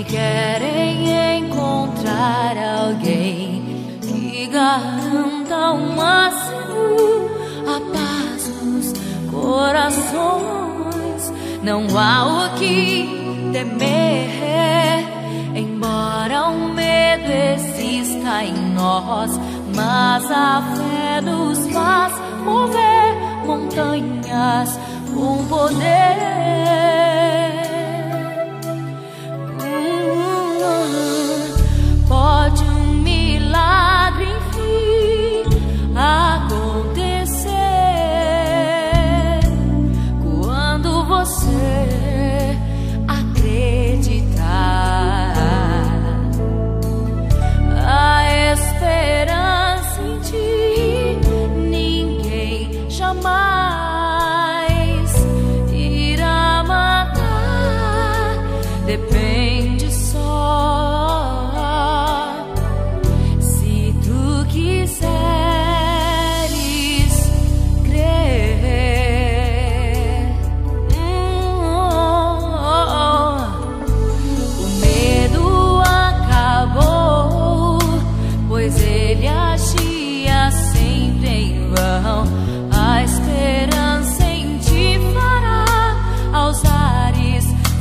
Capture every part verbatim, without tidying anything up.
querem encontrar alguém que garanta um macio a paz dos corações. Não há o que temer, embora o medo exista em nós, mas a fé nos faz mover montanhas com poder. Pode um milagre enfim acontecer quando você acreditar. A esperança em ti ninguém jamais irá matar. Depende só quiseres crer. hum, oh, oh. O medo acabou, pois ele agia sempre em vão. A esperança em ti fará aos ares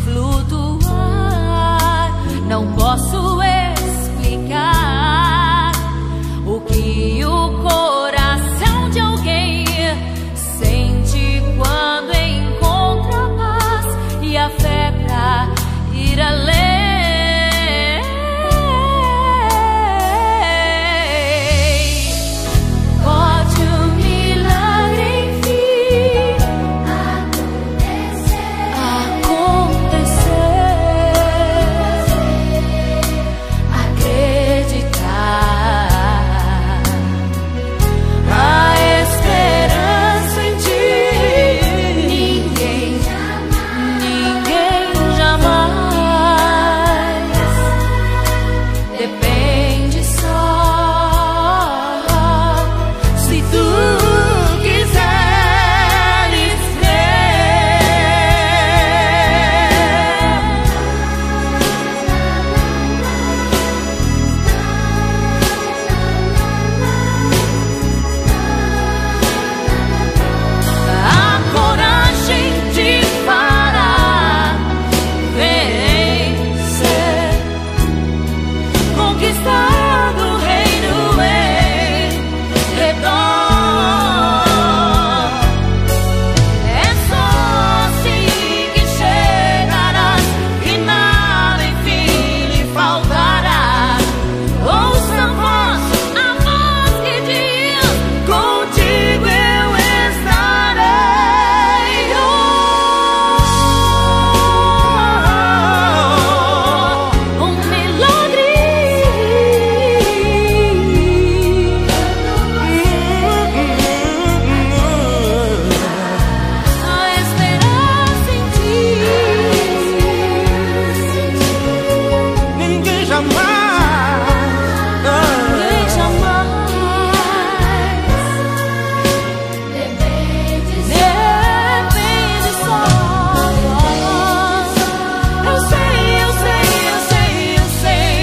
flutuar. Não posso explicar o que o coração de alguém sente quando encontra a paz e a fé pra ir além. Pode um milagre enfim acontecer, acreditar. A esperança em ti ninguém, ninguém jamais. Depende só se tu quiseres a coragem te fará vencer, conquistando o reino em redor. É só assim que chegarás e nada enfim lhe faltará. Ouça a voz, a voz que diz: contigo eu estarei. Oh, um milagre, a esperança em ti Ninguém jamais. ninguém jamais. Depende só. Eu sei, eu sei, eu sei, eu sei.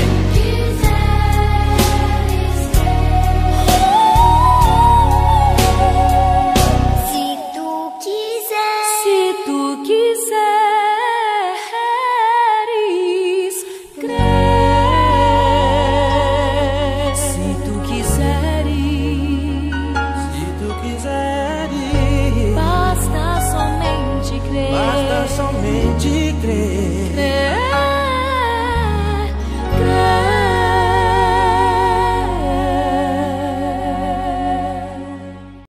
Se tu quiser, Se tu quiseres crer, se tu quiseres, Se tu quiseres, basta somente crer. basta somente crer. Crer.